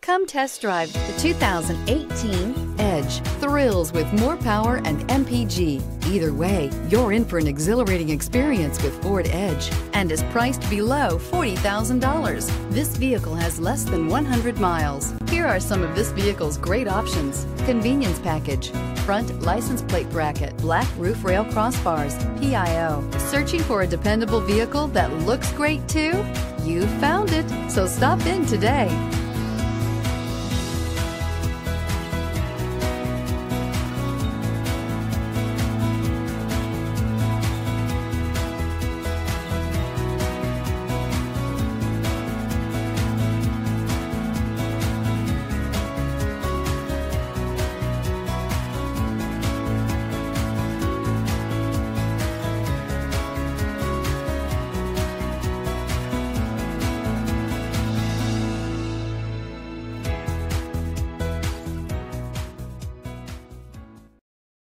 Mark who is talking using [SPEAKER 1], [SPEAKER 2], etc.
[SPEAKER 1] Come test drive the 2018 Edge. Thrills with more power and MPG. Either way, you're in for an exhilarating experience with Ford Edge and is priced below $40,000. This vehicle has less than 100 miles. Here are some of this vehicle's great options: convenience package, front license plate bracket, black roof rail crossbars, PIO. Searching for a dependable vehicle that looks great too? You found it, so stop in today.